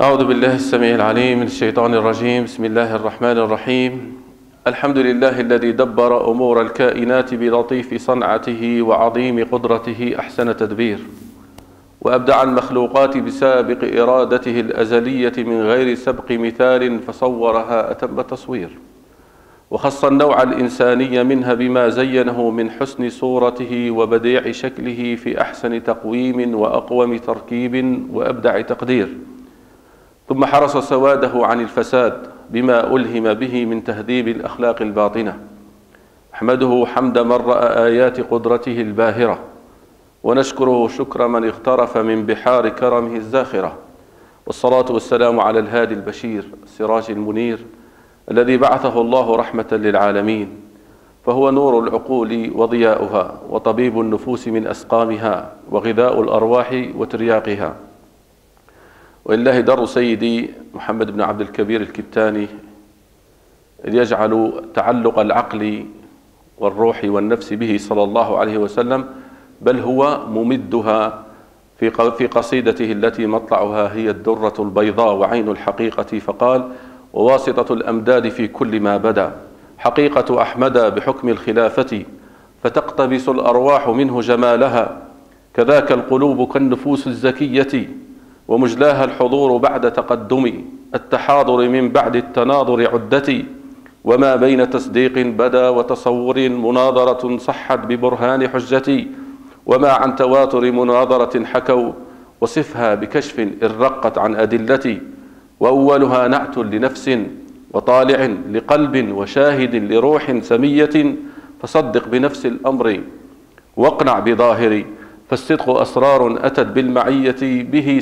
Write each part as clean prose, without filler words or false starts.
أعوذ بالله السميع العليم من الشيطان الرجيم. بسم الله الرحمن الرحيم. الحمد لله الذي دبر أمور الكائنات بلطيف صنعته وعظيم قدرته أحسن تدبير، وأبدع المخلوقات بسابق إرادته الأزلية من غير سبق مثال فصورها أتم تصوير، وخص النوع الإنساني منها بما زينه من حسن صورته وبديع شكله في أحسن تقويم وأقوم تركيب وأبدع تقدير، ثم حرص سواده عن الفساد بما ألهم به من تهذيب الأخلاق الباطنة. أحمده حمد من رأى آيات قدرته الباهرة، ونشكره شكر من اغترف من بحار كرمه الزاخرة، والصلاة والسلام على الهادي البشير السراج المنير الذي بعثه الله رحمة للعالمين، فهو نور العقول وضياؤها، وطبيب النفوس من أسقامها، وغذاء الأرواح وترياقها. ولله در سيدي محمد بن عبد الكبير الكتاني يجعل تعلق العقل والروح والنفس به صلى الله عليه وسلم، بل هو ممدها في قصيدته التي مطلعها هي الدرة البيضاء وعين الحقيقة، فقال: وواسطة الأمداد في كل ما بدا حقيقة أحمد بحكم الخلافة، فتقتبس الأرواح منه جمالها، كذاك القلوب كالنفوس الزكية، ومجلاها الحضور بعد تقدم التحاضر من بعد التناظر عدتي، وما بين تصديق بدا وتصور مناظرة صحت ببرهان حجتي، وما عن تواتر مناظرة حكوا وصفها بكشف إن رقت عن أدلتي، وأولها نعت لنفس وطالع لقلب وشاهد لروح سمية، فصدق بنفس الأمر واقنع بظاهري، فالصدق أسرار أتت بالمعية به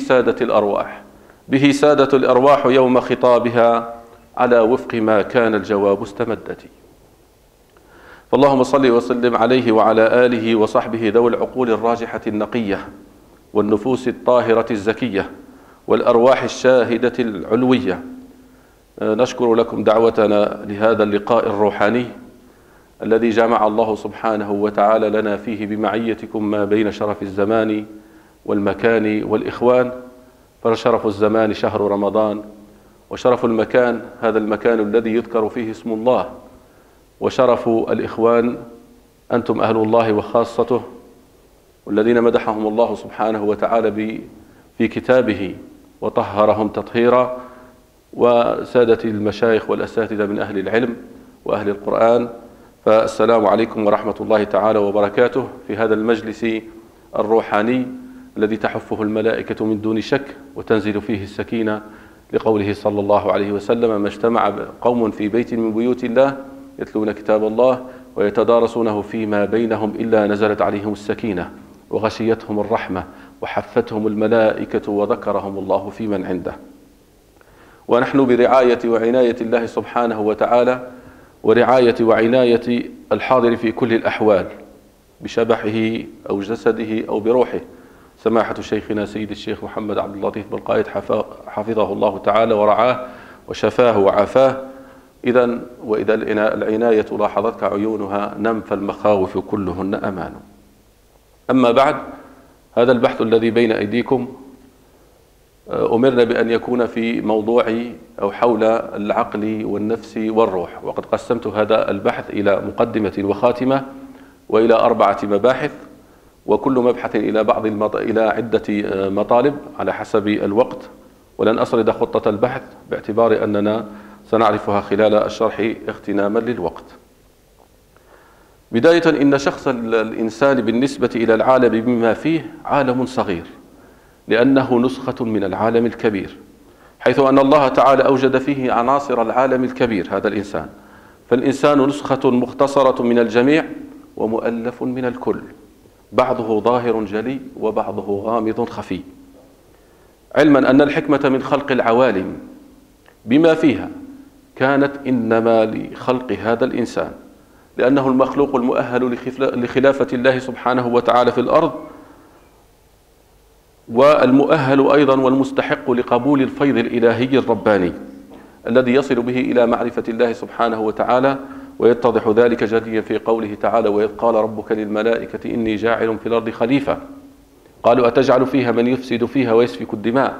سادة الأرواح يوم خطابها، على وفق ما كان الجواب استمدتي. فاللهم صل وسلم عليه وعلى آله وصحبه ذوي العقول الراجحة النقية، والنفوس الطاهرة الزكية، والأرواح الشاهدة العلوية. نشكر لكم دعوتنا لهذا اللقاء الروحاني الذي جمع الله سبحانه وتعالى لنا فيه بمعيتكم ما بين شرف الزمان والمكان والإخوان، فشرف الزمان شهر رمضان، وشرف المكان هذا المكان الذي يذكر فيه اسم الله، وشرف الإخوان أنتم أهل الله وخاصته، والذين مدحهم الله سبحانه وتعالى في كتابه وطهرهم تطهيرا، وسادة المشايخ والأساتذة من أهل العلم وأهل القرآن. فالسلام عليكم ورحمة الله تعالى وبركاته في هذا المجلس الروحاني الذي تحفه الملائكة من دون شك وتنزل فيه السكينة، لقوله صلى الله عليه وسلم: ما اجتمع قوم في بيت من بيوت الله يتلون كتاب الله ويتدارسونه فيما بينهم إلا نزلت عليهم السكينة وغشيتهم الرحمة وحفتهم الملائكة وذكرهم الله في من عنده. ونحن برعاية وعناية الله سبحانه وتعالى، ورعاية وعناية الحاضر في كل الأحوال بشبحه أو جسده أو بروحه، سماحة شيخنا سيد الشيخ محمد عبد اللطيف بن قائد حفظه الله تعالى ورعاه وشفاه وعافاه. وإذا العناية لاحظتك عيونها نم، فالمخاوف كلهن أمان. أما بعد، هذا البحث الذي بين أيديكم أمرنا بأن يكون في موضوع أو حول العقل والنفس والروح، وقد قسمت هذا البحث إلى مقدمة وخاتمة وإلى 4 مباحث، وكل مبحث إلى عدة مطالب على حسب الوقت، ولن أسرد خطة البحث باعتبار أننا سنعرفها خلال الشرح اغتناما للوقت. بداية، إن شخص الإنسان بالنسبة إلى العالم بما فيه عالم صغير، لأنه نسخة من العالم الكبير، حيث أن الله تعالى أوجد فيه عناصر العالم الكبير هذا الإنسان، فالإنسان نسخة مختصرة من الجميع ومؤلف من الكل، بعضه ظاهر جلي وبعضه غامض خفي، علما أن الحكمة من خلق العوالم بما فيها كانت إنما لخلق هذا الإنسان، لأنه المخلوق المؤهل لخلافة الله سبحانه وتعالى في الأرض، والمؤهل أيضا والمستحق لقبول الفيض الإلهي الرباني الذي يصل به إلى معرفة الله سبحانه وتعالى. ويتضح ذلك جليا في قوله تعالى: وإذ قال ربك للملائكة إني جاعل في الأرض خليفة، قالوا أتجعل فيها من يفسد فيها ويسفك الدماء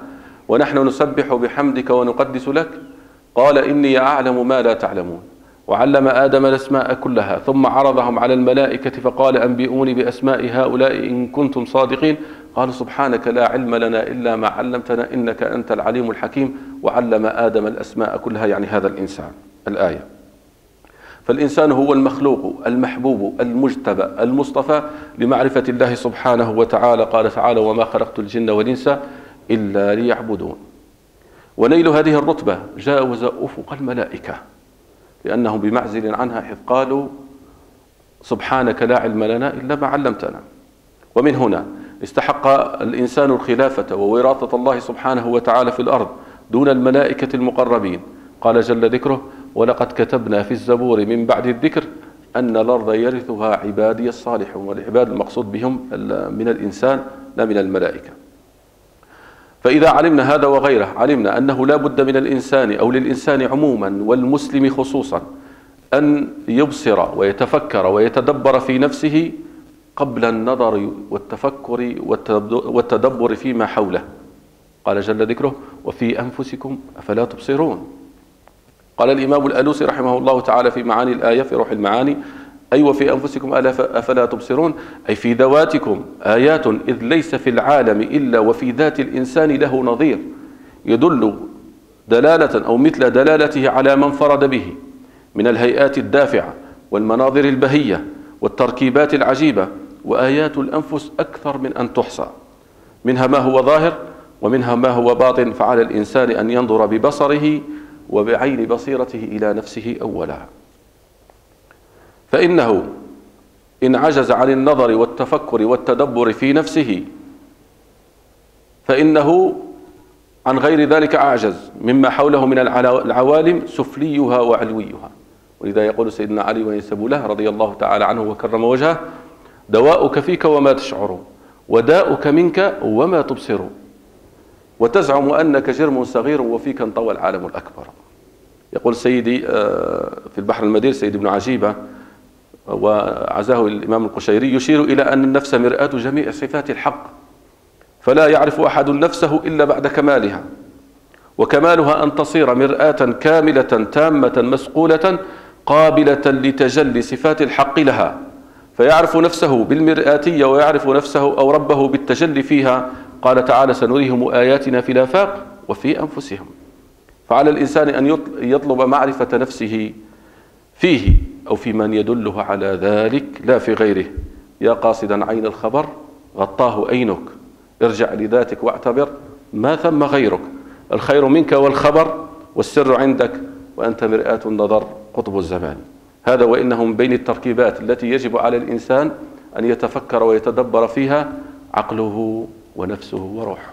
ونحن نسبح بحمدك ونقدس لك؟ قال إني أعلم ما لا تعلمون. وعلم آدم الأسماء كلها ثم عرضهم على الملائكة فقال أنبئوني بأسماء هؤلاء إن كنتم صادقين. قالوا سبحانك لا علم لنا إلا ما علمتنا إنك أنت العليم الحكيم. وعلم آدم الأسماء كلها، يعني هذا الإنسان. الآية. فالإنسان هو المخلوق المحبوب المجتبى المصطفى لمعرفة الله سبحانه وتعالى. قال تعالى وما خلقت الجن والإنس إلا ليعبدون. ونيل هذه الرتبة جاوز أفق الملائكة لأنهم بمعزل عنها حيث قالوا سبحانك لا علم لنا إلا ما علمتنا. ومن هنا استحق الإنسان الخلافة ووراثة الله سبحانه وتعالى في الأرض دون الملائكة المقربين. قال جل ذكره ولقد كتبنا في الزبور من بعد الذكر أن الأرض يرثها عبادي الصالحون. والعباد المقصود بهم من الإنسان لا من الملائكة. فإذا علمنا هذا وغيره علمنا أنه لا بد من الإنسان أو للإنسان عموما والمسلم خصوصا أن يبصر ويتفكر ويتدبر في نفسه قبل النظر والتفكر والتدبر فيما حوله. قال جل ذكره وفي أنفسكم أفلا تبصرون. قال الإمام الألوسي رحمه الله تعالى في معاني الآية في روح المعاني أي وفي أنفسكم أفلا تبصرون أي في ذواتكم آيات إذ ليس في العالم إلا وفي ذات الإنسان له نظير يدل دلالة أو مثل دلالته على من فرد به من الهيئات الدافعة والمناظر البهية والتركيبات العجيبة. وآيات الأنفس أكثر من أن تحصى، منها ما هو ظاهر ومنها ما هو باطن. فعلى الإنسان أن ينظر ببصره وبعين بصيرته إلى نفسه أولا. فإنه إن عجز عن النظر والتفكر والتدبر في نفسه فإنه عن غير ذلك أعجز مما حوله من العوالم سفليها وعلويها. ولذا يقول سيدنا علي وينسب له رضي الله تعالى عنه وكرم وجهه دواؤك فيك وما تشعر وداؤك منك وما تبصر وتزعم أنك جرم صغير وفيك انطوى العالم الأكبر. يقول سيدي في البحر المدير سيد ابن عجيبة وعزاه الإمام القشيري يشير إلى أن النفس مرآة جميع صفات الحق فلا يعرف أحد نفسه إلا بعد كمالها. وكمالها أن تصير مرآة كاملة تامة مسقولة قابلة لتجلي صفات الحق لها فيعرف نفسه بالمرآتية ويعرف نفسه أو ربه بالتجلي فيها. قال تعالى سنريهم آياتنا في الآفاق وفي أنفسهم. فعلى الإنسان أن يطلب معرفة نفسه فيه أو في من يدله على ذلك لا في غيره. يا قاصدا عين الخبر غطاه أينك ارجع لذاتك واعتبر ما ثم غيرك. الخير منك والخبر والسر عندك وأنت مرآة النظر قطب الزمان. هذا وإنه من بين التركيبات التي يجب على الإنسان أن يتفكر ويتدبر فيها عقله ونفسه وروحه.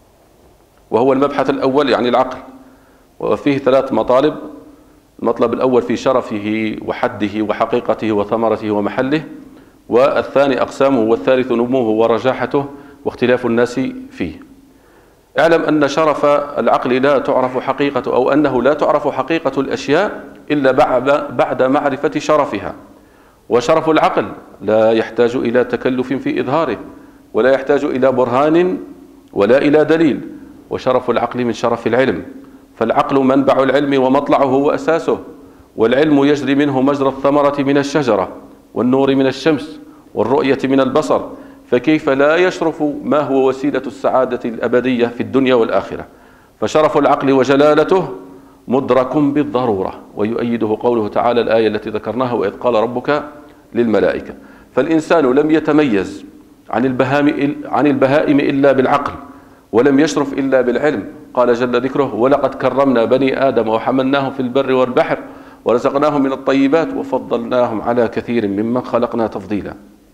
وهو المبحث الأول يعني العقل، وفيه 3 مطالب. المطلب الأول في شرفه وحده وحقيقته وثمرته ومحله، والثاني أقسامه، والثالث نموه ورجاحته واختلاف الناس فيه. اعلم أن شرف العقل لا تعرف حقيقته أو أنه لا تعرف حقيقة الأشياء إلا بعد معرفة شرفها. وشرف العقل لا يحتاج إلى تكلف في إظهاره ولا يحتاج إلى برهان ولا إلى دليل. وشرف العقل من شرف العلم، فالعقل منبع العلم ومطلعه وأساسه، والعلم يجري منه مجرى الثمرة من الشجرة والنور من الشمس والرؤية من البصر. فكيف لا يشرف ما هو وسيلة السعادة الأبدية في الدنيا والآخرة؟ فشرف العقل وجلالته مدرك بالضرورة. ويؤيده قوله تعالى الآية التي ذكرناها وإذ قال ربك للملائكة. فالإنسان لم يتميز عن البهائم إلا بالعقل ولم يشرف إلا بالعلم. قال جل ذكره ولقد كرمنا بني آدم وحملناهم في البر والبحر ورزقناهم من الطيبات وفضلناهم على كثير ممن خلقنا تفضيلا.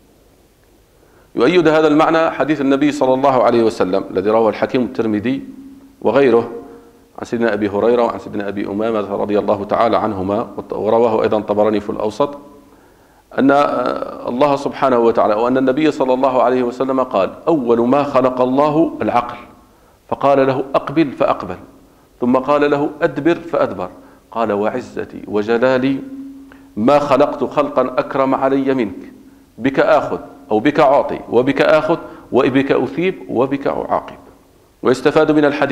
يؤيد هذا المعنى حديث النبي صلى الله عليه وسلم الذي رواه الحكيم الترمذي وغيره عن سيدنا أبي هريرة وعن سيدنا أبي أمامة رضي الله تعالى عنهما، ورواه أيضا طبراني في الأوسط، أن الله سبحانه وتعالى وأن النبي صلى الله عليه وسلم قال أول ما خلق الله العقل فقال له أقبل فأقبل ثم قال له أدبر فأدبر. قال وعزتي وجلالي ما خلقت خلقا أكرم علي منك بك آخذ أو بك أعطي وبك آخذ وبك أثيب وبك أعاقب. ويستفاد من الحديث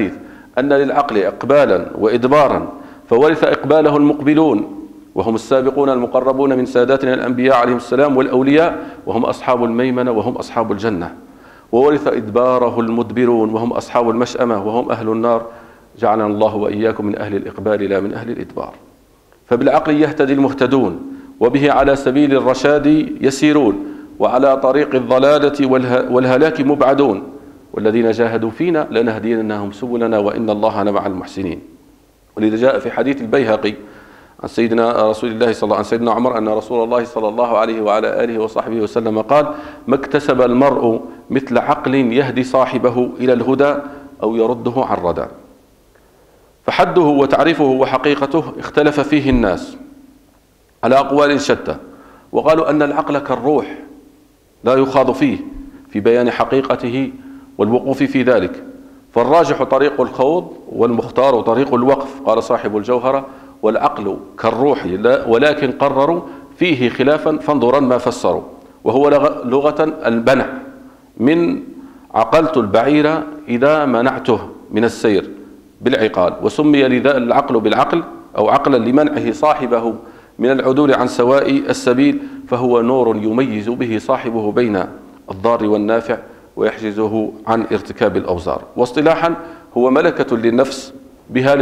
أن للعقل إقبالا وإدبارا، فورث إقباله المقبلون وهم السابقون المقربون من ساداتنا الأنبياء عليهم السلام والأولياء، وهم أصحاب الميمنة وهم أصحاب الجنة، وورث إدباره المدبرون وهم أصحاب المشأمة وهم أهل النار. جعلنا الله وإياكم من أهل الإقبال لا من أهل الإدبار. فبالعقل يهتدي المهتدون، وبه على سبيل الرشاد يسيرون، وعلى طريق الضلالة والهلاك مبعدون، والذين جاهدوا فينا لنهدينهم سبلنا وإن الله لمع المحسنين. ولذا جاء في حديث البيهقي عن سيدنا رسول الله صلى الله عن سيدنا عمر أن رسول الله صلى الله عليه وعلى آله وصحبه وسلم قال: ما اكتسب المرء مثل عقل يهدي صاحبه إلى الهدى أو يرده عن ردى. فحده وتعريفه وحقيقته اختلف فيه الناس على أقوال شتى، وقالوا أن العقل كالروح لا يخاض فيه في بيان حقيقته والوقوف في ذلك، فالراجح طريق الخوض والمختار طريق الوقف. قال صاحب الجوهرة: والعقل كالروح ولكن قرروا فيه خلافا فانظرا ما فسروا. وهو لغة البنع، من عقلت البعير إذا منعته من السير بالعقال، وسمي لذا العقل بالعقل أو عقلا لمنعه صاحبه من العدول عن سواء السبيل، فهو نور يميز به صاحبه بين الضار والنافع ويحجزه عن ارتكاب الأوزار. واصطلاحا هو ملكة للنفس بها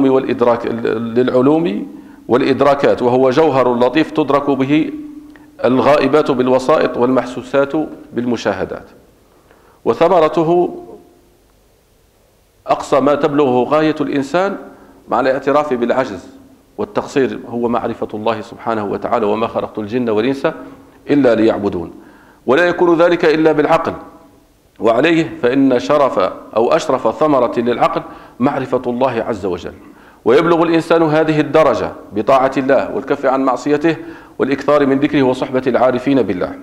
للعلوم والإدراكات، وهو جوهر لطيف تدرك به الغائبات بالوسائط والمحسوسات بالمشاهدات. وثمرته أقصى ما تبلغه غاية الإنسان مع الاعتراف بالعجز والتقصير هو معرفة الله سبحانه وتعالى: وما خلقت الجن والإنس إلا ليعبدون. ولا يكون ذلك إلا بالعقل، وعليه فإن شرف أو أشرف ثمرة للعقل معرفة الله عز وجل. ويبلغ الإنسان هذه الدرجة بطاعة الله والكف عن معصيته والإكثار من ذكره وصحبة العارفين بالله.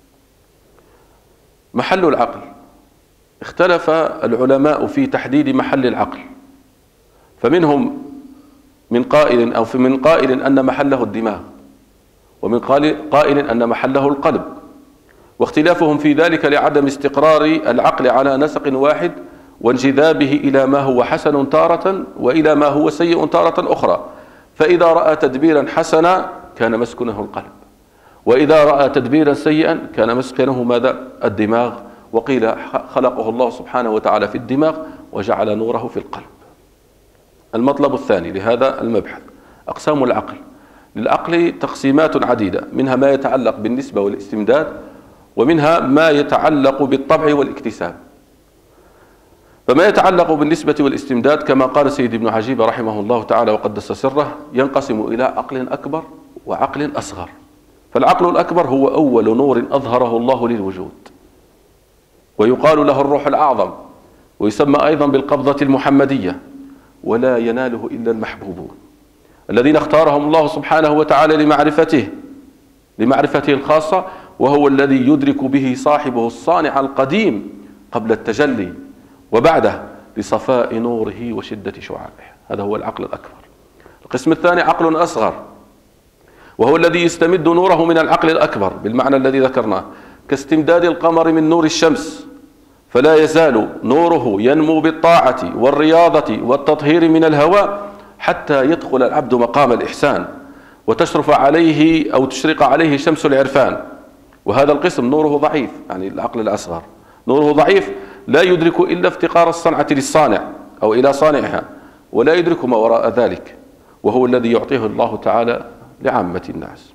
محل العقل، اختلف العلماء في تحديد محل العقل، فمنهم من قائل أن محله الدماغ، ومن قائل أن محله القلب، واختلافهم في ذلك لعدم استقرار العقل على نسق واحد وانجذابه إلى ما هو حسن تارة وإلى ما هو سيء تارة أخرى. فإذا رأى تدبيرا حسنا كان مسكنه القلب، وإذا رأى تدبيرا سيئا كان مسكنه ماذا؟ الدماغ. وقيل خلقه الله سبحانه وتعالى في الدماغ وجعل نوره في القلب. المطلب الثاني لهذا المبحث أقسام العقل. للعقل تقسيمات عديدة، منها ما يتعلق بالنسبة والاستمداد، ومنها ما يتعلق بالطبع والاكتساب. فما يتعلق بالنسبة والاستمداد كما قال سيد ابن عجيب رحمه الله تعالى وقدس سره ينقسم إلى عقل أكبر وعقل أصغر. فالعقل الأكبر هو أول نور أظهره الله للوجود، ويقال له الروح الأعظم، ويسمى أيضا بالقبضة المحمدية، ولا يناله إلا المحبوبون الذين اختارهم الله سبحانه وتعالى لمعرفته الخاصة، وهو الذي يدرك به صاحبه الصانع القديم قبل التجلي وبعده لصفاء نوره وشدة شعاعه. هذا هو العقل الأكبر. القسم الثاني عقل أصغر، وهو الذي يستمد نوره من العقل الأكبر بالمعنى الذي ذكرناه، كاستمداد القمر من نور الشمس، فلا يزال نوره ينمو بالطاعة والرياضة والتطهير من الهوى حتى يدخل العبد مقام الإحسان وتشرف عليه أو تشرق عليه شمس العرفان. وهذا القسم نوره ضعيف، يعني العقل الأصغر نوره ضعيف، لا يدرك إلا افتقار الصنعة للصانع أو إلى صانعها، ولا يدرك ما وراء ذلك، وهو الذي يعطيه الله تعالى لعامة الناس.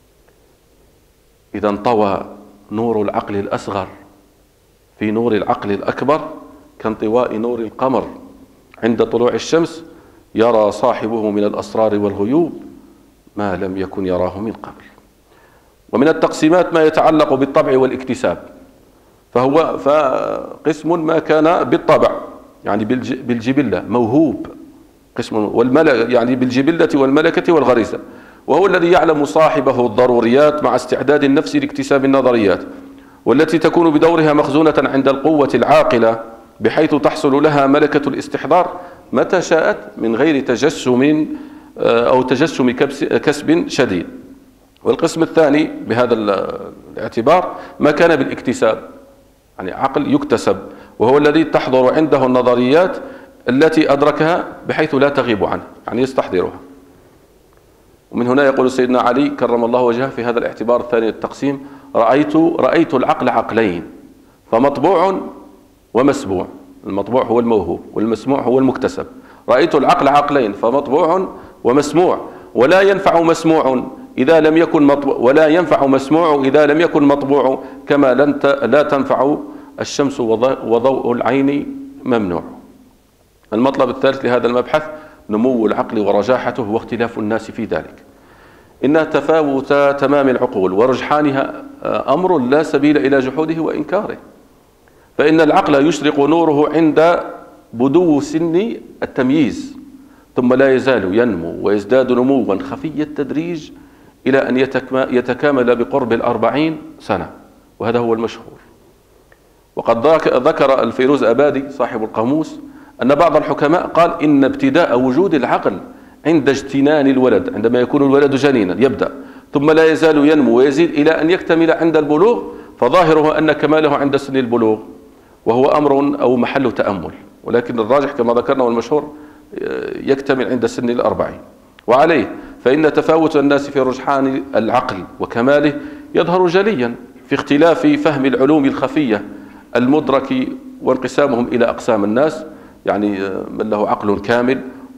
إذا انطوى نور العقل الأصغر في نور العقل الأكبر كانطواء نور القمر عند طلوع الشمس، يرى صاحبه من الأسرار والغيوب ما لم يكن يراه من قبل. ومن التقسيمات ما يتعلق بالطبع والاكتساب، فقسم ما كان بالطبع يعني بالجبلة موهوب، قسم يعني بالجبلة والملكة والغريزة، وهو الذي يعلم صاحبه الضروريات مع استعداد النفس لاكتساب النظريات، والتي تكون بدورها مخزونة عند القوة العاقلة بحيث تحصل لها ملكة الاستحضار متى شاءت من غير تجسم أو تجسم كسب شديد. والقسم الثاني بهذا الاعتبار ما كان بالاكتساب، يعني عقل يكتسب، وهو الذي تحضر عنده النظريات التي أدركها بحيث لا تغيب عنه، يعني يستحضرها. ومن هنا يقول سيدنا علي كرم الله وجهه في هذا الاعتبار الثاني التقسيم: رأيت العقل عقلين، فمطبوع ومسبوع. المطبوع هو الموهوب والمسموع هو المكتسب. رأيت العقل عقلين فمطبوع ومسموع، ولا ينفع مسموع إذا لم يكن مطبوع، ولا ينفع مسموع إذا لم يكن مطبوع، كما لا تنفع الشمس وضوء العين ممنوع. المطلب الثالث لهذا المبحث: نمو العقل ورجاحته واختلاف الناس في ذلك. إن تفاوت تمام العقول ورجحانها أمر لا سبيل إلى جحوده وإنكاره، فإن العقل يشرق نوره عند بدو سن التمييز، ثم لا يزال ينمو ويزداد نموا خفي التدريج إلى أن يتكامل بقرب 40 سنة، وهذا هو المشهور. وقد ذكر الفيروز أبادي صاحب القاموس أن بعض الحكماء قال إن ابتداء وجود العقل عند اجتنان الولد، عندما يكون الولد جنينا يبدأ، ثم لا يزال ينمو ويزيد إلى أن يكتمل عند البلوغ، فظاهره أن كماله عند سن البلوغ، وهو أمر أو محل تأمل، ولكن الراجح كما ذكرنا والمشهور يكتمل عند سن 40. وعليه فإن تفاوت الناس في رجحان العقل وكماله يظهر جليا في اختلاف فهم العلوم الخفية المدرك وانقسامهم إلى أقسام الناس، يعني من له عقل كامل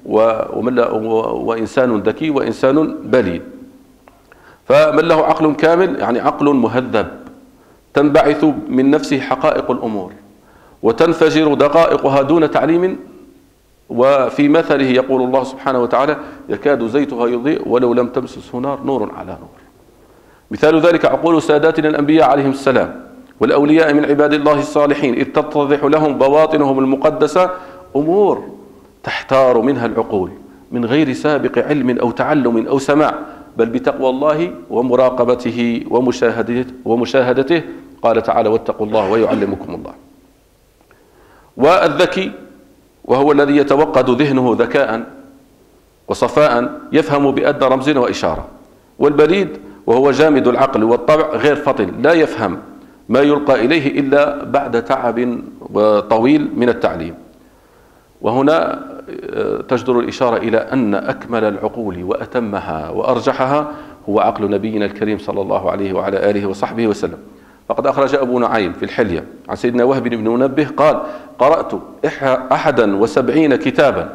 وإنسان ذكي وإنسان بليد. فمن له عقل كامل يعني عقل مهذب تنبعث من نفسه حقائق الأمور وتنفجر دقائقها دون تعليم، وفي مثله يقول الله سبحانه وتعالى: يكاد زيتها يضيء ولو لم تمسسه نار، نور على نور. مثال ذلك عقول ساداتنا الأنبياء عليهم السلام والأولياء من عباد الله الصالحين، إذ تتضح لهم بواطنهم المقدسة أمور تحتار منها العقول من غير سابق علم أو تعلم أو سماع، بل بتقوى الله ومراقبته ومشاهدته. قال تعالى: واتقوا الله ويعلمكم الله. والذكي وهو الذي يتوقد ذهنه ذكاء وصفاء يفهم بأدنى رمز وإشارة. والبليد وهو جامد العقل والطبع غير فطن لا يفهم ما يلقى إليه إلا بعد تعب طويل من التعليم. وهنا تجدر الإشارة إلى أن أكمل العقول وأتمها وأرجحها هو عقل نبينا الكريم صلى الله عليه وعلى آله وصحبه وسلم. فقد أخرج أبو نعيم في الحلية عن سيدنا وهب بن منبه قال: قرأت 71 كتابا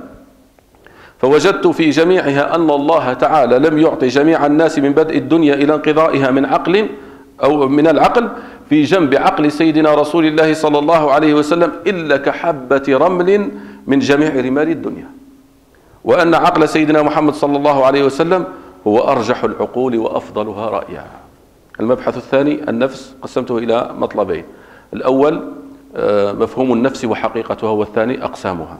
فوجدت في جميعها أن الله تعالى لم يعطي جميع الناس من بدء الدنيا إلى انقضائها من عقل أو من العقل في جنب عقل سيدنا رسول الله صلى الله عليه وسلم إلا كحبة رمل من جميع رمال الدنيا، وأن عقل سيدنا محمد صلى الله عليه وسلم هو أرجح العقول وأفضلها رأيا. المبحث الثاني: النفس، قسمته إلى مطلبين: الأول مفهوم النفس وحقيقتها، والثاني أقسامها.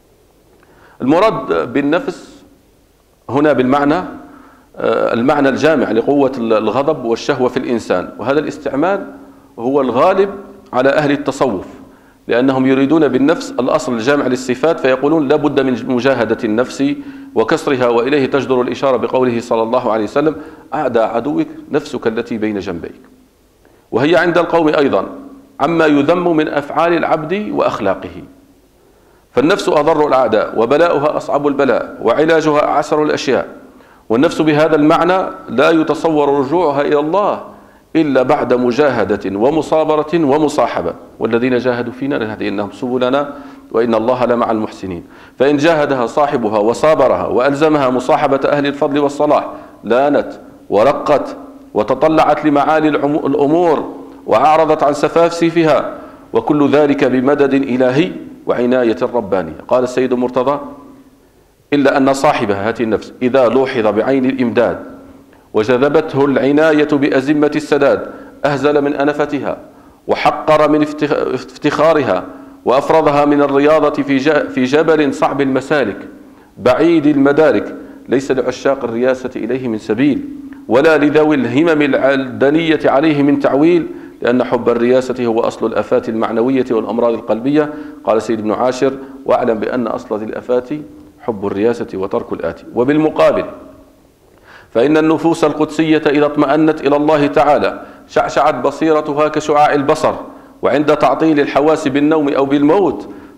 المراد بالنفس هنا بالمعنى المعنى الجامع لقوة الغضب والشهوة في الإنسان، وهذا الاستعمال هو الغالب على أهل التصوف، لأنهم يريدون بالنفس الأصل الجامع للصفات، فيقولون لا بد من مجاهدة النفس وكسرها، وإليه تجدر الإشارة بقوله صلى الله عليه وسلم: أعدى عدوك نفسك التي بين جنبيك. وهي عند القوم أيضا عما يذم من أفعال العبد وأخلاقه، فالنفس أضر الأعداء وبلاؤها أصعب البلاء وعلاجها أعسر الأشياء. والنفس بهذا المعنى لا يتصور رجوعها إلى الله إلا بعد مجاهدة ومصابرة ومصاحبة، والذين جاهدوا فينا لنهدينهم سبلنا وإن الله لمع المحسنين. فإن جاهدها صاحبها وصابرها وألزمها مصاحبة أهل الفضل والصلاح لانت ورقت وتطلعت لمعالي الأمور وأعرضت عن سفاسفها، وكل ذلك بمدد إلهي وعناية ربانية. قال السيد مرتضى: إلا أن صاحبها هذه النفس إذا لوحظ بعين الإمداد وجذبته العناية بأزمة السداد أهزل من أنفتها وحقر من افتخارها وأفرضها من الرياضة في جبل صعب المسالك بعيد المدارك، ليس لعشاق الرياسة إليه من سبيل ولا لذوي الهمم الدنية عليه من تعويل، لأن حب الرياسة هو أصل الآفات المعنوية والأمراض القلبية. قال سيد ابن عاشر: واعلم بأن أصل ذي الآفات حب الرياسة وترك الآتي. وبالمقابل فإن النفوس القدسية إذا اطمأنت إلى الله تعالى شعشعت بصيرتها كشعاع البصر، وعند تعطيل الحواس بالنوم أو بالموت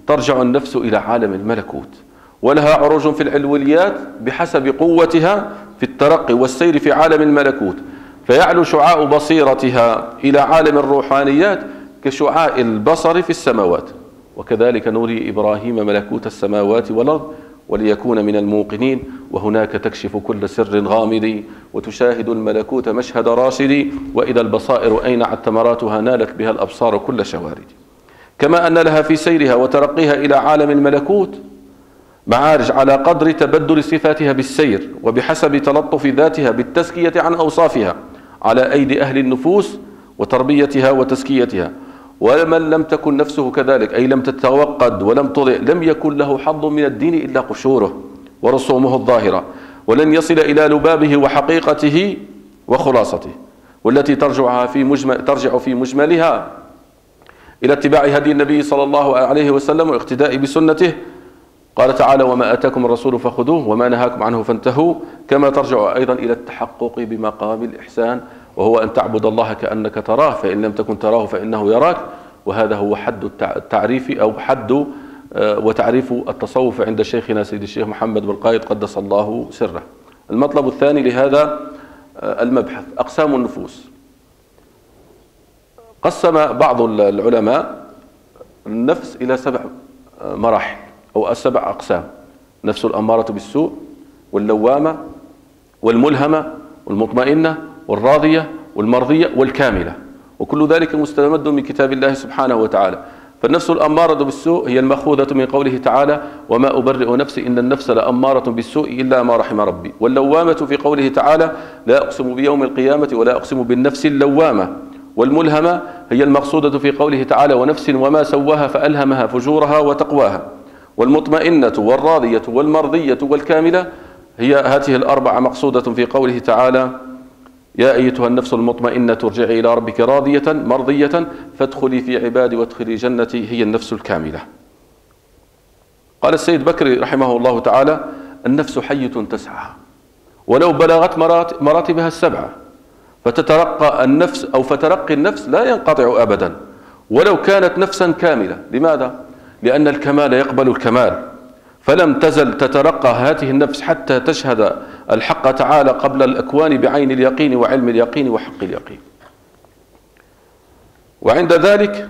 ترجع النفس إلى عالم الملكوت، ولها عروج في العلويات بحسب قوتها في الترقي والسير في عالم الملكوت، فيعلو شعاع بصيرتها إلى عالم الروحانيات كشعاع البصر في السماوات. وكذلك نري إبراهيم ملكوت السماوات والأرض وليكون من الموقنين، وهناك تكشف كل سر غامض وتشاهد الملكوت مشهد راشد، وإذا البصائر أينعت ثمراتها نالت بها الأبصار كل شوارد. كما أن لها في سيرها وترقيها إلى عالم الملكوت معارج على قدر تبدل صفاتها بالسير وبحسب تلطف ذاتها بالتزكية عن أوصافها على أيدي أهل النفوس وتربيتها وتزكيتها. ومن لم تكن نفسه كذلك، أي لم تتوقد ولم تضع، لم يكن له حظ من الدين إلا قشوره ورسومه الظاهرة، ولن يصل إلى لبابه وحقيقته وخلاصته، والتي ترجع في مجملها إلى اتباع هدي النبي صلى الله عليه وسلم واقتداء بسنته. قال تعالى: وما آتاكم الرسول فخذوه وما نهاكم عنه فانتهوا. كما ترجع أيضا إلى التحقق بمقام الإحسان، وهو أن تعبد الله كأنك تراه، فإن لم تكن تراه فإنه يراك. وهذا هو حد التعريف أو حد وتعريف التصوف عند شيخنا سيد الشيخ محمد بن قايد قدس الله سره. المطلب الثاني لهذا المبحث أقسام النفوس. قسم بعض العلماء النفس إلى 7 مراحل أو 7 أقسام: نفس الأمارة بالسوء، واللوامة، والملهمة، والمطمئنة، والراضية، والمرضية، والكاملة. وكل ذلك مستمد من كتاب الله سبحانه وتعالى. فالنفس الأمارة بالسوء هي المأخوذة من قوله تعالى: وما أبرئ نفسي إن النفس لأمارة بالسوء إلا ما رحم ربي. واللوامة في قوله تعالى: لا أقسم بيوم القيامة ولا أقسم بالنفس اللوامة. والملهمة هي المقصودة في قوله تعالى: ونفس وما سواها فألهمها فجورها وتقواها. والمطمئنة والراضية والمرضية والكاملة هي هذه ال4 مقصودة في قوله تعالى: يا أيتها النفس المطمئنة ارجعي إلى ربك راضية مرضية فادخلي في عبادي وادخلي جنتي، هي النفس الكاملة. قال السيد بكري رحمه الله تعالى: النفس حية تسعى ولو بلغت مراتبها ال7، فتترقى النفس أو فترقي النفس لا ينقطع أبدا ولو كانت نفسا كاملة. لماذا؟ لأن الكمال يقبل الكمال، فلم تزل تترقى هذه النفس حتى تشهد الحق تعالى قبل الأكوان بعين اليقين وعلم اليقين وحق اليقين. وعند ذلك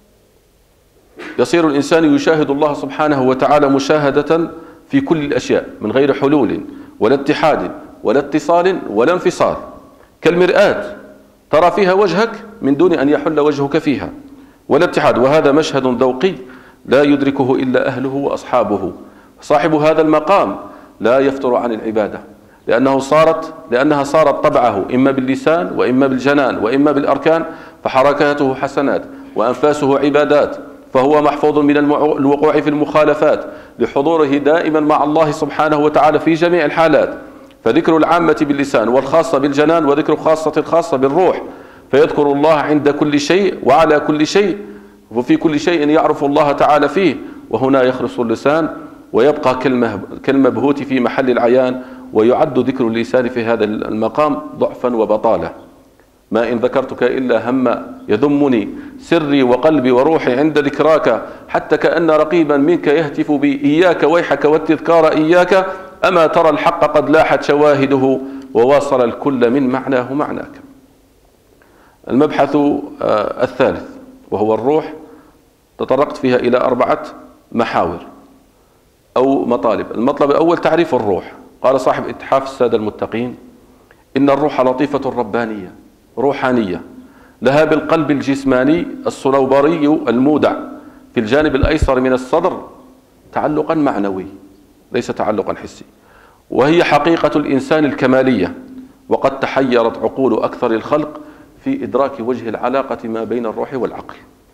يصير الإنسان يشاهد الله سبحانه وتعالى مشاهدة في كل الأشياء من غير حلول ولا اتحاد ولا اتصال ولا انفصال، كالمرآة ترى فيها وجهك من دون أن يحل وجهك فيها، ولا اتحاد. وهذا مشهد ذوقي لا يدركه إلا أهله وأصحابه. صاحب هذا المقام لا يفتر عن العبادة، لأنها صارت طبعه إما باللسان وإما بالجنان وإما بالأركان، فحركاته حسنات وأنفاسه عبادات، فهو محفوظ من الوقوع في المخالفات لحضوره دائما مع الله سبحانه وتعالى في جميع الحالات. فذكر العامة باللسان والخاصة بالجنان، وذكر خاصة الخاصة بالروح، فيذكر الله عند كل شيء وعلى كل شيء وفي كل شيء يعرف الله تعالى فيه. وهنا يخلص اللسان ويبقى كالمبهوت في محل العيان، ويعد ذكر اللسان في هذا المقام ضعفا وبطالة. ما إن ذكرتك إلا هم يذمني سري وقلبي وروحي عند ذكراك، حتى كأن رقيبا منك يهتف بي إياك ويحك والتذكار إياك، أما ترى الحق قد لاحت شواهده وواصل الكل من معناه معناك. المبحث الثالث وهو الروح، تطرقت فيها إلى 4 محاور أو مطالب. المطلب الأول تعريف الروح. قال صاحب إتحاف السادة المتقين: إن الروح لطيفة ربانية روحانية، لها بالقلب الجسماني الصلوبري المودع في الجانب الأيسر من الصدر تعلقا معنوي ليس تعلقا حسي، وهي حقيقة الإنسان الكمالية. وقد تحيرت عقول أكثر الخلق في إدراك وجه العلاقة ما بين الروح والعقل.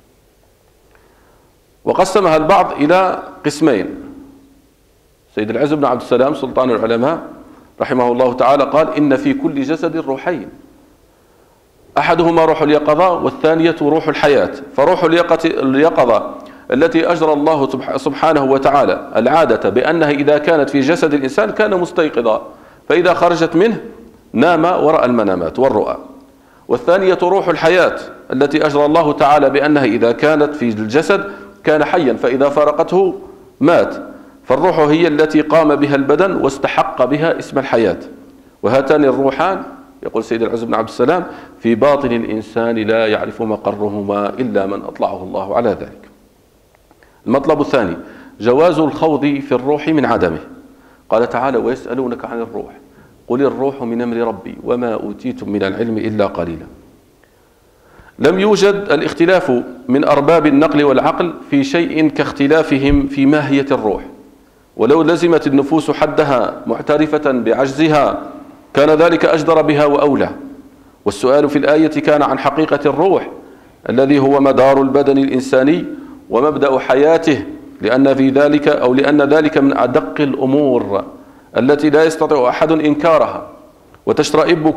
وقسمها البعض إلى قسمين. سيد العز بن عبد السلام سلطان العلماء رحمه الله تعالى قال: إن في كل جسد روحين، أحدهما روح اليقظة والثانية روح الحياة. فروح اليقظة التي أجرى الله سبحانه وتعالى العادة بأنها إذا كانت في جسد الإنسان كان مستيقظا، فإذا خرجت منه نام ورأى المنامات والرؤى. والثانية روح الحياة التي أجرى الله تعالى بأنها إذا كانت في الجسد كان حيا فإذا فارقته مات، فالروح هي التي قام بها البدن واستحق بها اسم الحياة. وهاتان الروحان يقول سيد العز بن عبد السلام في باطن الإنسان لا يعرف مقرهما إلا من أطلعه الله على ذلك. المطلب الثاني جواز الخوض في الروح من عدمه. قال تعالى ويسألونك عن الروح قل الروح من أمر ربي وما أوتيتم من العلم إلا قليلا. لم يوجد الاختلاف من أرباب النقل والعقل في شيء كاختلافهم في ماهية الروح، ولو لزمت النفوس حدها معترفة بعجزها كان ذلك أجدر بها وأولى. والسؤال في الآية كان عن حقيقة الروح الذي هو مدار البدن الإنساني ومبدأ حياته، لأن ذلك من أدق الأمور التي لا يستطيع أحد إنكارها، وتشرئب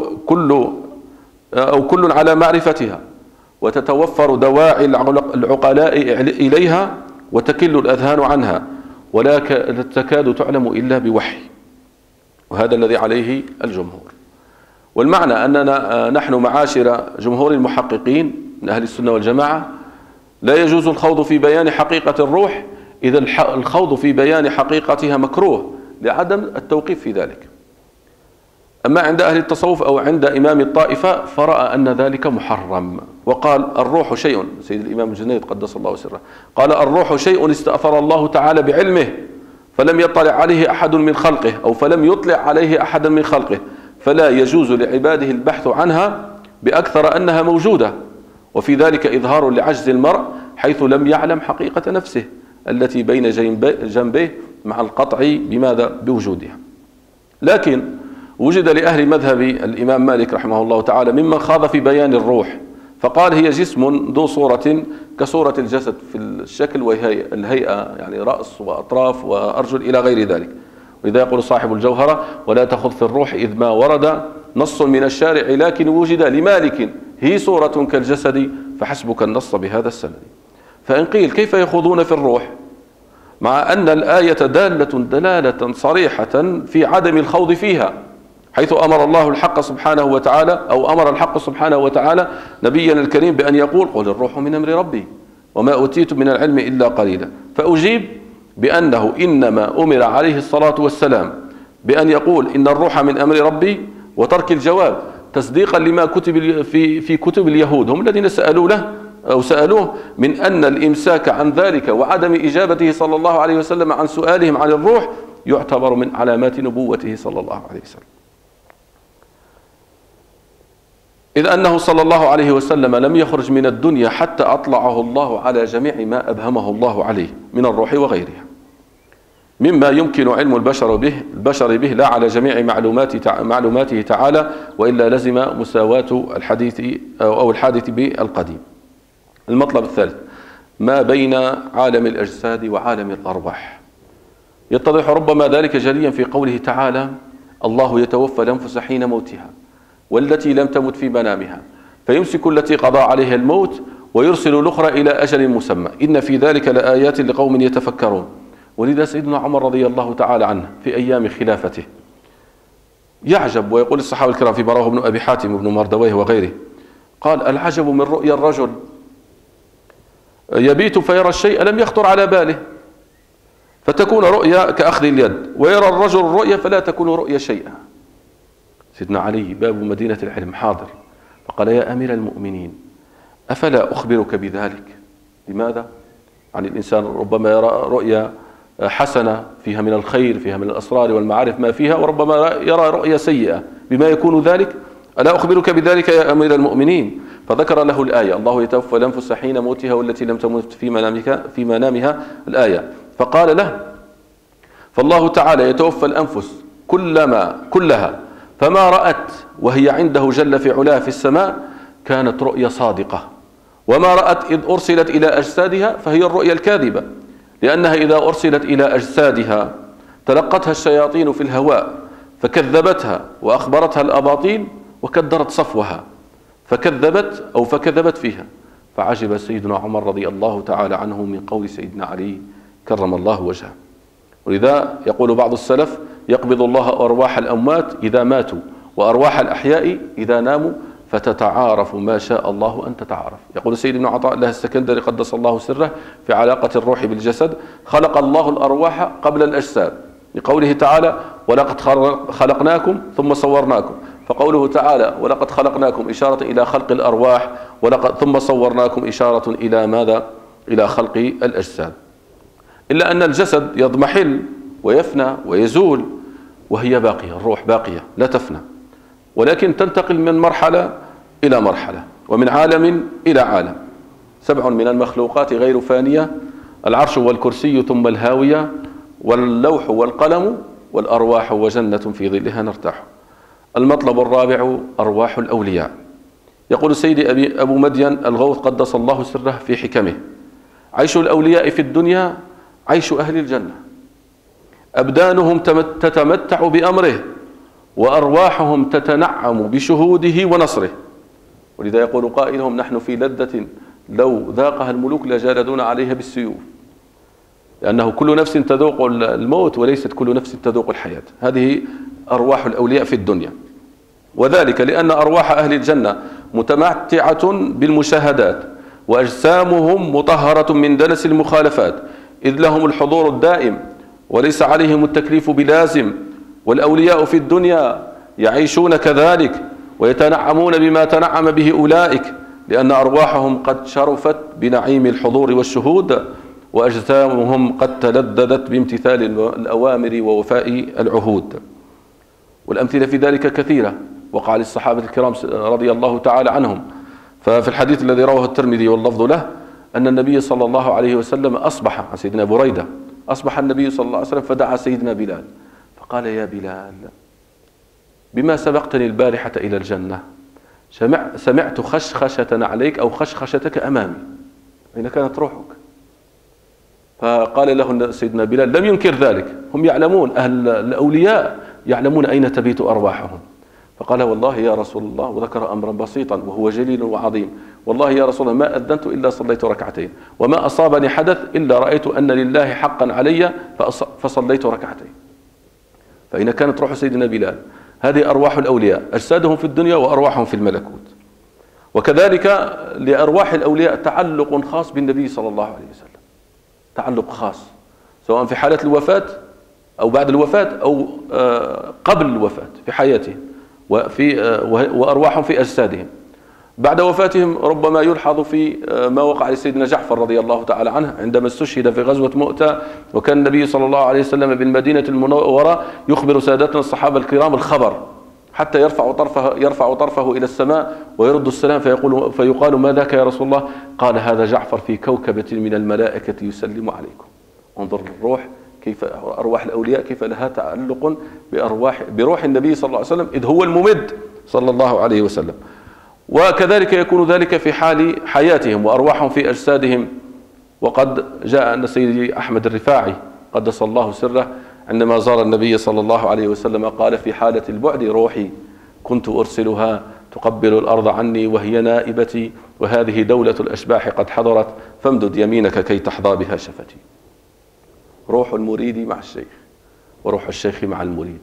كل على معرفتها، وتتوفر دواعي العقلاء إليها وتكل الأذهان عنها، ولا تكاد تعلم إلا بوحي. وهذا الذي عليه الجمهور. والمعنى أننا نحن معاشر جمهور المحققين من أهل السنة والجماعة لا يجوز الخوض في بيان حقيقة الروح، إذا الخوض في بيان حقيقتها مكروه لعدم التوقيف في ذلك. أما عند أهل التصوف أو عند إمام الطائفة فرأى أن ذلك محرم، وقال الروح شيء، سيد الإمام الجنيد قدس الله سره قال الروح شيء استأثر الله تعالى بعلمه فلم يطلع عليه أحد من خلقه، أو فلم يطلع عليه أحدا من خلقه، فلا يجوز لعباده البحث عنها بأكثر أنها موجودة، وفي ذلك إظهار لعجز المرء حيث لم يعلم حقيقة نفسه التي بين جنبيه مع القطع بماذا؟ بوجودها. لكن وجد لأهل مذهب الإمام مالك رحمه الله تعالى ممن خاض في بيان الروح فقال هي جسم ذو صورة كصورة الجسد في الشكل والهيئة، يعني رأس وأطراف وأرجل إلى غير ذلك. ولذا يقول صاحب الجوهرة ولا تخذ في الروح إذ ما ورد نص من الشارع لكن وجد لمالك هي صورة كالجسد فحسبك النص بهذا السند. فإن قيل كيف يخوضون في الروح مع أن الآية دلالة صريحة في عدم الخوض فيها، حيث أمر الله الحق سبحانه وتعالى أو أمر الحق سبحانه وتعالى نبينا الكريم بأن يقول قل الروح من أمر ربي وما أوتيتم من العلم إلا قليلا. فأجيب بأنه إنما أمر عليه الصلاة والسلام بأن يقول إن الروح من أمر ربي وترك الجواب تصديقا لما كتب في كتب اليهود، هم الذين سألوه من أن الإمساك عن ذلك وعدم إجابته صلى الله عليه وسلم عن سؤالهم عن الروح يعتبر من علامات نبوته صلى الله عليه وسلم، إذ أنه صلى الله عليه وسلم لم يخرج من الدنيا حتى أطلعه الله على جميع ما أبهمه الله عليه من الروح وغيرها مما يمكن علم البشر به لا على جميع معلوماته تعالى، وإلا لزم مساواة الحديث أو الحادث بالقديم. المطلب الثالث ما بين عالم الأجساد وعالم الأرواح. يتضح ربما ذلك جليا في قوله تعالى الله يتوفى الأنفس حين موتها والتي لم تمت في منامها فيمسك التي قضى عليها الموت ويرسل الأخرى إلى أجل مسمى إن في ذلك لآيات لقوم يتفكرون. ولذا سيدنا عمر رضي الله تعالى عنه في أيام خلافته يعجب، ويقول الصحابة الكرام في رواه ابن أبي حاتم وابن مردويه وغيره قال العجب من رؤيا الرجل يبيت فيرى الشيء لم يخطر على باله فتكون رؤيا كأخذ اليد، ويرى الرجل الرؤيا فلا تكون رؤيا شيئا. سيدنا علي باب مدينة العلم حاضر فقال يا أمير المؤمنين أفلا أخبرك بذلك؟ لماذا؟ يعني الإنسان ربما يرى رؤيا حسنة فيها من الخير فيها من الأسرار والمعارف ما فيها، وربما يرى رؤيا سيئة، بما يكون ذلك؟ ألا أخبرك بذلك يا أمير المؤمنين؟ فذكر له الآية الله يتوفى الأنفس حين موتها والتي لم تمت في منامها الآية، فقال له فالله تعالى يتوفى الأنفس كلها فما رأت وهي عنده جل في علاه في السماء كانت رؤيا صادقة، وما رأت إذ أرسلت إلى أجسادها فهي الرؤيا الكاذبة، لأنها إذا أرسلت إلى أجسادها تلقتها الشياطين في الهواء فكذبتها وأخبرتها الأباطيل وكدرت صفوها فكذبت فيها. فعجب سيدنا عمر رضي الله تعالى عنه من قول سيدنا علي كرم الله وجهه. ولذا يقول بعض السلف يقبض الله أرواح الأموات إذا ماتوا وأرواح الأحياء إذا ناموا، فتتعارف ما شاء الله أن تتعارف. يقول سيد ابن عطاء الله السكندري قدس الله سره في علاقة الروح بالجسد: خلق الله الأرواح قبل الأجساد، لقوله تعالى: ولقد خلقناكم ثم صورناكم. فقوله تعالى: ولقد خلقناكم إشارة إلى خلق الأرواح، ثم صورناكم إشارة إلى ماذا؟ إلى خلق الأجساد. إلا أن الجسد يضمحل ويفنى ويزول، وهي باقية، الروح باقية لا تفنى، ولكن تنتقل من مرحلة إلى مرحلة ومن عالم إلى عالم. 7 من المخلوقات غير فانية: العرش والكرسي ثم الهاوية، واللوح والقلم، والأرواح وجنة في ظلها نرتاح. المطلب الرابع: أرواح الأولياء. يقول سيدي أبو مدين الغوث قدس الله سره في حكمه: عيش الأولياء في الدنيا عيش أهل الجنة، أبدانهم تتمتع بأمره، وأرواحهم تتنعم بشهوده ونصره. ولذا يقول قائلهم: نحن في لذة لو ذاقها الملوك لجالدون عليها بالسيوف، لأنه كل نفس تذوق الموت وليست كل نفس تذوق الحياة. هذه أرواح الأولياء في الدنيا، وذلك لأن أرواح أهل الجنة متمتعة بالمشاهدات، وأجسامهم مطهرة من دنس المخالفات، إذ لهم الحضور الدائم وليس عليهم التكليف بلازم. والأولياء في الدنيا يعيشون كذلك ويتنعمون بما تنعم به أولئك، لأن أرواحهم قد شرفت بنعيم الحضور والشهود، وأجسامهم قد تلذذت بامتثال الأوامر ووفاء العهود. والأمثلة في ذلك كثيرة، وقع للصحابة الكرام رضي الله تعالى عنهم. ففي الحديث الذي رواه الترمذي واللفظ له أن النبي صلى الله عليه وسلم أصبح، عن سيدنا بريدة، أصبح النبي صلى الله عليه وسلم فدعا سيدنا بلال فقال: يا بلال، بما سبقتني البارحة إلى الجنة؟ سمعت خشخشة عليك أو خشخشتك أمامي، أين كانت روحك؟ فقال له سيدنا بلال: لم ينكر ذلك، هم يعلمون، أهل الأولياء يعلمون أين تبيت أرواحهم. فقال: والله يا رسول الله، وذكر أمرا بسيطا وهو جليل وعظيم: والله يا رسول الله ما أذنت إلا صليت ركعتين، وما أصابني حدث إلا رأيت أن لله حقا علي فصليت ركعتين. فأين كانت روح سيدنا بلال؟ هذه أرواح الأولياء، أجسادهم في الدنيا وأرواحهم في الملكوت. وكذلك لأرواح الأولياء تعلق خاص بالنبي صلى الله عليه وسلم، تعلق خاص، سواء في حالة الوفاة أو بعد الوفاة أو قبل الوفاة في حياته، وأرواحهم في أجسادهم. بعد وفاتهم ربما يلحظ في ما وقع لسيدنا جعفر رضي الله تعالى عنه عندما استشهد في غزوة مؤتة، وكان النبي صلى الله عليه وسلم بالمدينة المنورة يخبر سادتنا الصحابة الكرام الخبر، حتى يرفع طرفه إلى السماء ويرد السلام فيقال: ما ذاك يا رسول الله؟ قال: هذا جعفر في كوكبة من الملائكة يسلم عليكم. انظر الروح، كيف أرواح الأولياء كيف لها تعلق بروح النبي صلى الله عليه وسلم، إذ هو الممد صلى الله عليه وسلم. وكذلك يكون ذلك في حال حياتهم وأرواحهم في أجسادهم. وقد جاء أن سيدي أحمد الرفاعي قدس الله سره عندما زار النبي صلى الله عليه وسلم قال: في حالة البعد روحي كنت أرسلها تقبل الأرض عني وهي نائبتي، وهذه دولة الأشباح قد حضرت، فامدد يمينك كي تحظى بها شفتي. روح المريد مع الشيخ، وروح الشيخ مع المريد.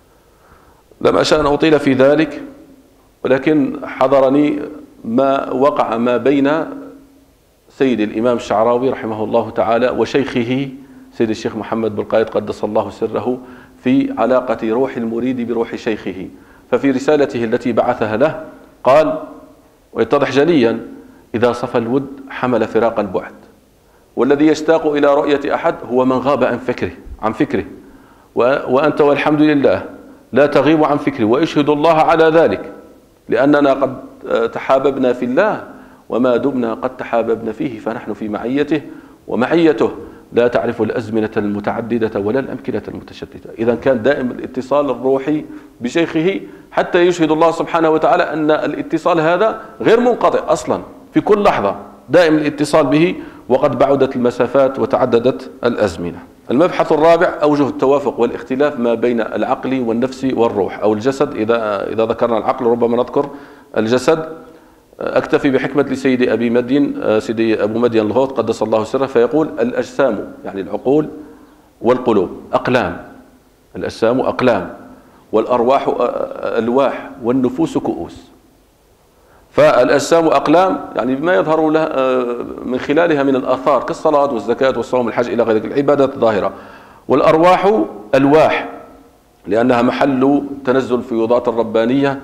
لم أشأ أن أطيل في ذلك، ولكن حضرني ما وقع ما بين سيد الإمام الشعراوي رحمه الله تعالى وشيخه سيد الشيخ محمد بن قايد قدس الله سره في علاقة روح المريد بروح شيخه. ففي رسالته التي بعثها له قال، ويتضح جليا: إذا صفى الود حمل فراق البعد، والذي يشتاق إلى رؤية أحد هو من غاب عن فكره، وأنت والحمد لله لا تغيب عن فكري، وأشهد الله على ذلك، لأننا قد تحاببنا في الله، وما دمنا قد تحاببنا فيه فنحن في معيته، ومعيته لا تعرف الأزمنة المتعددة ولا الأمكنة المتشتتة. إذا كان دائم الاتصال الروحي بشيخه حتى يشهد الله سبحانه وتعالى أن الاتصال هذا غير منقطع أصلا، في كل لحظة دائم الاتصال به، وقد بعدت المسافات وتعددت الأزمنة. المبحث الرابع: أوجه التوافق والاختلاف ما بين العقل والنفس والروح أو الجسد. إذا ذكرنا العقل ربما نذكر الجسد. أكتفي بحكمة لسيدي سيدي أبو مدين الغوث قدس الله سره، فيقول: الأجسام يعني العقول والقلوب أقلام، الأجسام أقلام، والأرواح ألواح، والنفوس كؤوس. فالأجسام أقلام يعني بما يظهر لها من خلالها من الآثار كالصلاة والزكاة والصوم والحج إلى غير ذلك العبادات الظاهرة. والأرواح ألواح لأنها محل تنزل الفيوضات الربانية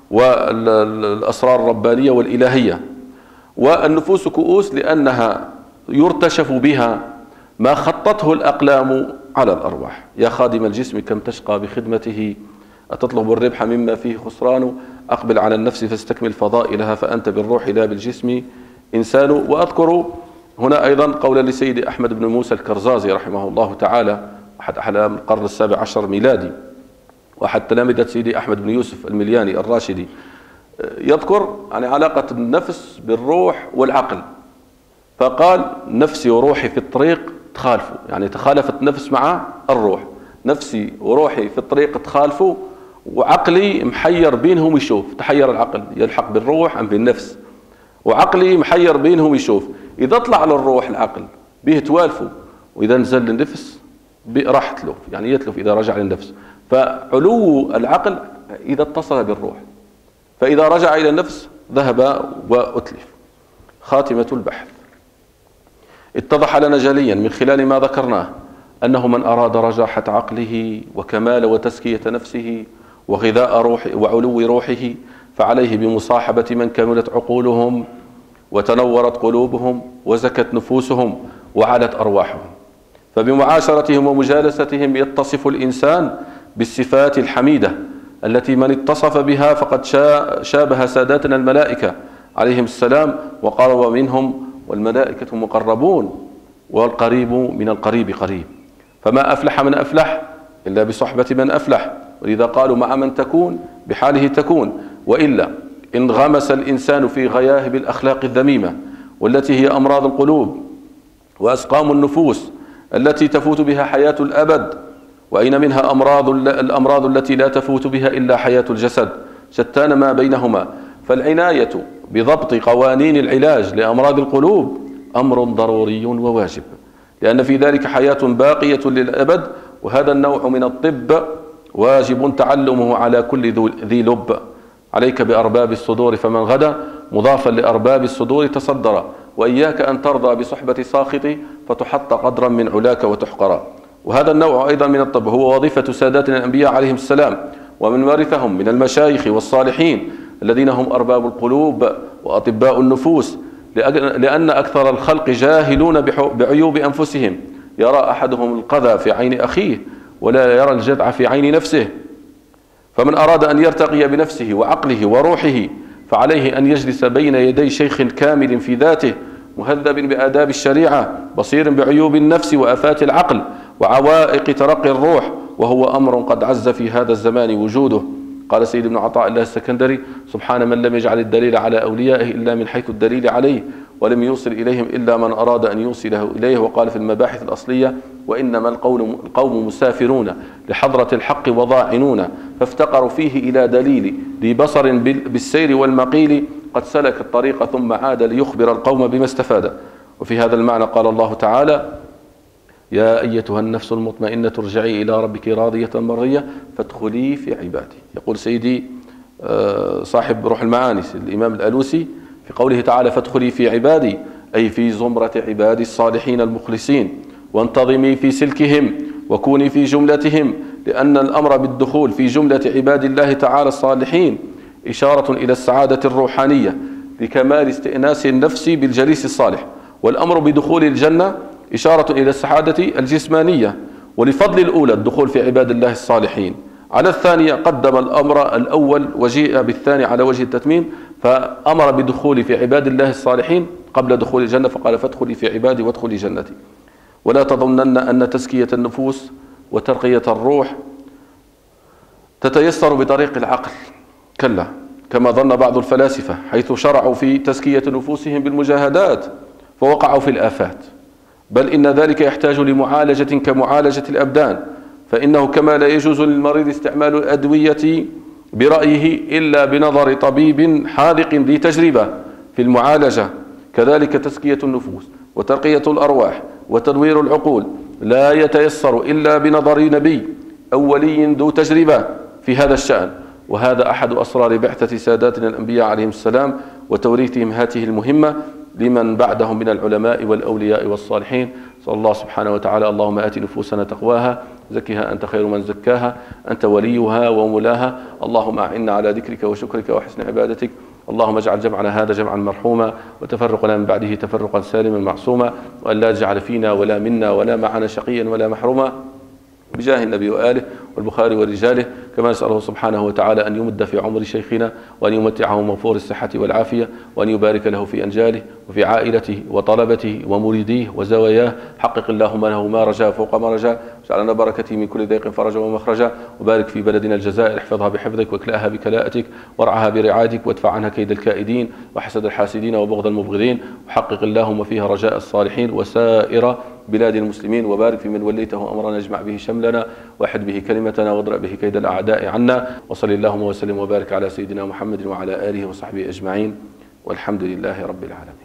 والأسرار الربانية والإلهية. والنفوس كؤوس لأنها يرتشف بها ما خطته الأقلام على الأرواح. يا خادم الجسم كم تشقى بخدمته، أتطلب الربح مما فيه خسران، أقبل على النفس فاستكمل فضائلها فأنت بالروح لا بالجسم إنسان. وأذكر هنا أيضا قولا لسيد أحمد بن موسى الكرزازي رحمه الله تعالى، أحد أحلام القرن السابع عشر ميلادي وأحد تلامذة سيدي أحمد بن يوسف الملياني الراشدي، يذكر عن علاقة النفس بالروح والعقل، فقال نفسي وروحي في الطريق تخالفوا، يعني تخالفت نفس مع الروح، نفسي وروحي في الطريق تخالفوا وعقلي محير بينهم يشوف، تحير العقل يلحق بالروح أم بالنفس، وعقلي محير بينهم يشوف، إذا طلع للروح العقل به توالفوا، وإذا نزل للنفس راح تلف، يعني يتلف إذا رجع للنفس. فعلو العقل إذا اتصل بالروح، فإذا رجع إلى النفس ذهب وأتلف. خاتمة البحث: اتضح لنا جليا من خلال ما ذكرناه أنه من أراد رجاحة عقله وكمال وتزكية نفسه وغذاء روحه وعلو روحه فعليه بمصاحبة من كملت عقولهم وتنورت قلوبهم وزكت نفوسهم وعلت أرواحهم، فبمعاشرتهم ومجالستهم يتصف الإنسان بالصفات الحميدة التي من اتصف بها فقد شابه ساداتنا الملائكة عليهم السلام، وقال ومنهم والملائكة مقربون والقريب من القريب قريب. فما أفلح من أفلح إلا بصحبة من أفلح، ولذا قالوا مع من تكون بحاله تكون، وإلا انغمس الإنسان في غياهب الأخلاق الذميمة والتي هي أمراض القلوب وأسقام النفوس التي تفوت بها حياة الأبد. وأين منها الأمراض التي لا تفوت بها إلا حياة الجسد، شتان ما بينهما. فالعناية بضبط قوانين العلاج لأمراض القلوب أمر ضروري وواجب، لأن في ذلك حياة باقية للأبد، وهذا النوع من الطب واجب تعلمه على كل ذي لب. عليك بأرباب الصدور فمن غدا مضافا لأرباب الصدور تصدر، وإياك أن ترضى بصحبة ساخط فتحط قدرا من علاك وتحقرا. وهذا النوع أيضا من الطب هو وظيفة ساداتنا الأنبياء عليهم السلام ومن ورثهم من المشايخ والصالحين الذين هم أرباب القلوب وأطباء النفوس، لأن أكثر الخلق جاهلون بعيوب أنفسهم، يرى أحدهم القذى في عين أخيه ولا يرى الجدع في عين نفسه. فمن أراد أن يرتقي بنفسه وعقله وروحه فعليه أن يجلس بين يدي شيخ كامل في ذاته مهذب بآداب الشريعة بصير بعيوب النفس وآفات العقل وعوائق ترقي الروح، وهو أمر قد عز في هذا الزمان وجوده. قال سيد ابن عطاء الله السكندري: سبحان من لم يجعل الدليل على أوليائه إلا من حيث الدليل عليه، ولم يوصل إليهم إلا من أراد أن يوصله إليه. وقال في المباحث الأصلية: وإنما القوم مسافرون لحضرة الحق وضاعنون، فافتقروا فيه إلى دليل ذي بصر بالسير والمقيل، قد سلك الطريق ثم عاد ليخبر القوم بما استفاد. وفي هذا المعنى قال الله تعالى: يا أيتها النفس المطمئنة ارجعي إلى ربك راضية مرضية فادخلي في عبادي. يقول سيدي صاحب روح المعاني الإمام الألوسي في قوله تعالى: فادخلي في عبادي، أي في زمرة عبادي الصالحين المخلصين، وانتظمي في سلكهم وكوني في جملتهم، لأن الأمر بالدخول في جملة عباد الله تعالى الصالحين إشارة إلى السعادة الروحانية لكمال استئناس النفس بالجليس الصالح، والأمر بدخول الجنة إشارة إلى السعادة الجسمانية، ولفضل الأولى الدخول في عباد الله الصالحين على الثانية قدم الأمر الأول وجيء بالثاني على وجه التتميم، فأمر بدخول في عباد الله الصالحين قبل دخول الجنة، فقال: فادخلي في عبادي وادخلي جنتي. ولا تظنن أن تزكية النفوس وترقية الروح تتيسر بطريق العقل، كلا، كما ظن بعض الفلاسفة حيث شرعوا في تزكية نفوسهم بالمجاهدات فوقعوا في الآفات، بل إن ذلك يحتاج لمعالجة كمعالجة الأبدان، فإنه كما لا يجوز للمريض استعمال الأدوية برأيه إلا بنظر طبيب حاذق ذي تجربة في المعالجة، كذلك تزكية النفوس وترقية الأرواح وتدوير العقول لا يتيسر إلا بنظر نبي أو ولي ذو تجربة في هذا الشأن. وهذا أحد أسرار بعثة ساداتنا الأنبياء عليهم السلام، وتوريثهم هذه المهمة لمن بعدهم من العلماء والأولياء والصالحين. صلى الله سبحانه وتعالى: اللهم آت نفوسنا تقواها زكها أنت خير من زكاها أنت وليها ومولاها. اللهم أعنا على ذكرك وشكرك وحسن عبادتك. اللهم اجعل جمعنا هذا جمعا مرحوما وتفرقنا من بعده تفرقا سالما معصوما، وأن لا تجعل فينا ولا منا ولا معنا شقيا ولا محروما، بجاه النبي وآله والبخاري ورجاله. كما نسأله سبحانه وتعالى أن يمد في عمر شيخنا، وأن يمتعه موفور الصحة والعافية، وأن يبارك له في أنجاله وفي عائلته وطلبته ومريديه وزواياه. حقق اللهم له ما رجاء فوق ما رجاء، واجعلنا بركته من كل ضيق فرجا ومخرجا. وبارك في بلدنا الجزائر، احفظها بحفظك واكلأها بكلاءتك وارعها برعايتك، وادفع عنها كيد الكائدين وحسد الحاسدين وبغض المبغضين. وحقق اللهم فيها رجاء الصالحين وسائر بلاد المسلمين. وبارك في من وليته أمرنا، اجمع به شملنا، واحد به كلمتنا، واضرب به كيد الأعداء عنا. وصل اللهم وسلم وبارك على سيدنا محمد وعلى آله وصحبه أجمعين، والحمد لله رب العالمين.